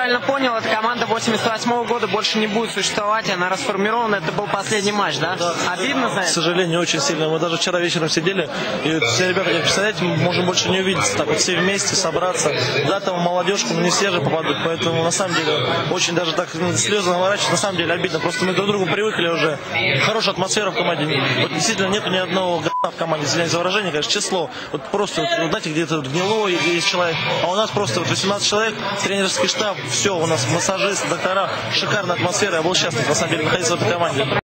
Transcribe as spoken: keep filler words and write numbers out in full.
правильно понял, эта команда восемьдесят восьмого года больше не будет существовать, она расформирована, это был последний матч, да? Да. Обидно за это? К сожалению, очень сильно. Мы даже вчера вечером сидели, и вот все ребята, как представляете, мы можем больше не увидеться, так вот все вместе собраться. Да, там молодежку, но не все же попадут, поэтому на самом деле очень даже так ну, слезы наворачивать, на самом деле обидно. Просто мы друг к другу привыкли уже. Хорошая атмосфера в команде. Вот действительно нету ни одного говна в команде, извиняюсь за выражение, конечно, число. Вот просто, вот, знаете, где-то вот гнилой есть человек, а у нас просто вот восемнадцать человек, тренерский штаб, все, у нас массажист, доктора, шикарная атмосфера. Я был счастлив, на самом деле, находиться в этой команде.